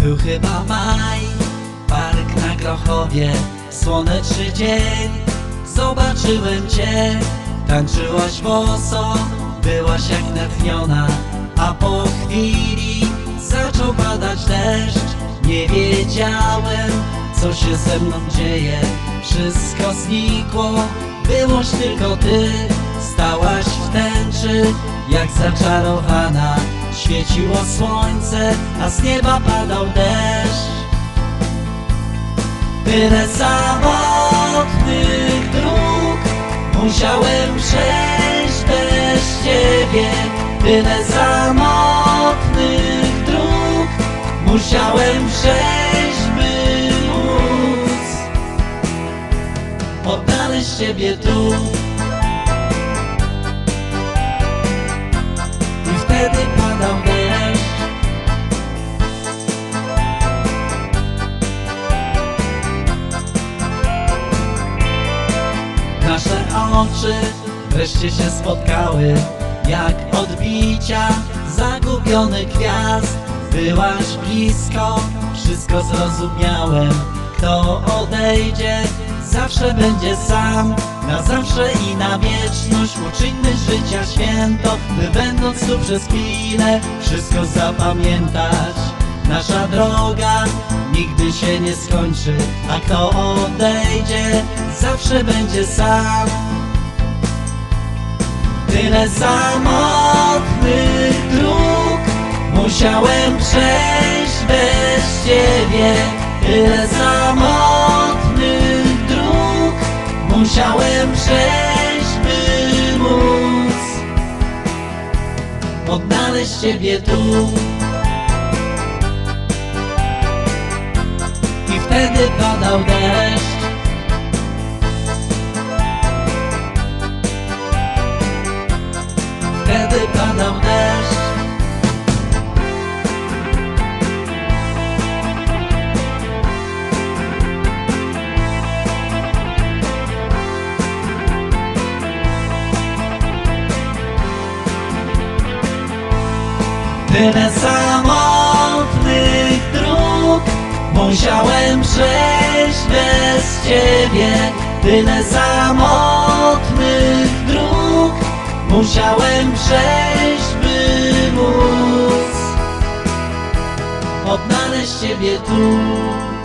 Był chyba maj, park na Grochowie, słoneczny dzień. Zobaczyłem cię, tańczyłaś boso, byłaś jak natchniona. A po chwili zaczął padać deszcz. Nie wiedziałem, co się ze mną dzieje. Wszystko znikło, byłoś tylko ty. Stałaś w tęczy, jak zaczarowana. Świeciło słońce, a z nieba padał deszcz. Tyle samotnych dróg musiałem przejść bez ciebie. Tyle samotnych dróg musiałem przejść, by móc odnaleźć ciebie tu. I wtedy padał deszcz. Nasze oczy wreszcie się spotkały, jak odbicia zagubionych gwiazd. Byłaś blisko, wszystko zrozumiałem. Kto odejdzie, zawsze będzie sam. Na zawsze i na wieczność uczyńmy życia święto, by będąc tu przez chwilę wszystko zapamiętać. Nasza droga nigdy się nie skończy, a kto odejdzie, zawsze będzie sam. Tyle samotnych dróg musiałem przejść bez ciebie. Tyle samotnych dróg musiałem przejść, by móc odnaleźć ciebie tu. I wtedy padał deszcz. Wtedy padał deszcz. Tyle samotnych dróg musiałem przejść bez ciebie. Tyle samotnych dróg musiałem przejść, by móc odnaleźć ciebie tu.